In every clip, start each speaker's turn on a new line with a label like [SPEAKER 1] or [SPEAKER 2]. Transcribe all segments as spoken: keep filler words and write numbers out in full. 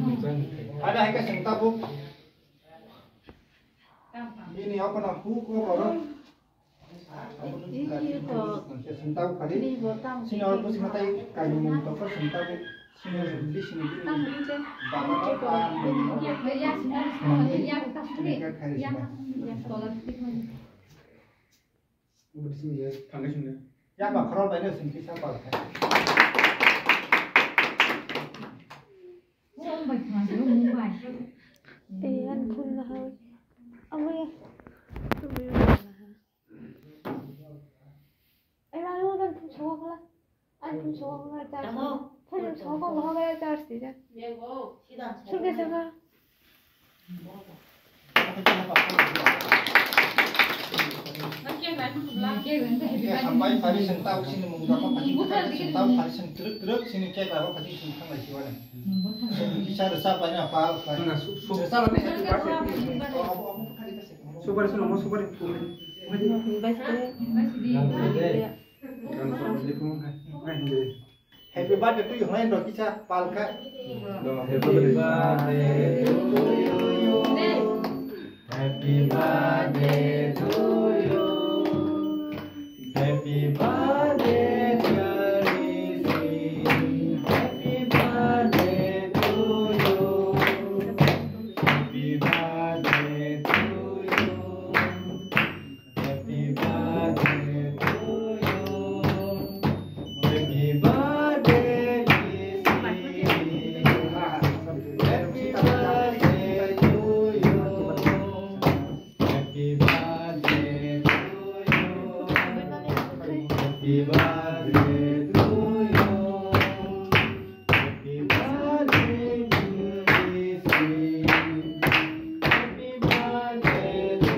[SPEAKER 1] Ada yang sentap bu. Ini apa nak bu? Kau apa? Sentap kali. Sini orang pun sini tay kayu muntah kan sentap bu. Sini di sini di. Bapak kita. Bersih ya. Tangga sini. Ya mak kalau banyak sini bisa apa?
[SPEAKER 2] Eh, anh phun là hơi. Ông ơi. Em ăn luôn anh phun số không là? Anh phun số không là chả. Phun số không là hơi chả gì đó. Xuống đây xem nào.
[SPEAKER 1] Sampai tadi sentau sini menggunakan pasti sentau tadi sentruk teruk sini cek apa pasti sentau lagi mana. Bisa resap banyak apa? Resap ini satu pasir. Super sih nomor super itu. Happy birthday to you, main dong kita palka. Happy birthday to you. Happy birthday to you. Happy birthday dear Lissy. Happy birthday to you. Happy birthday to you. Happy birthday to you. Happy birthday Lissy. Happy birthday to you. Happy birthday to you. Happy birthday to you. Happy birthday to Lissy. Happy birthday to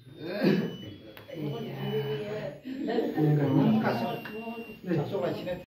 [SPEAKER 1] you. Kasih, kasih lagi sini.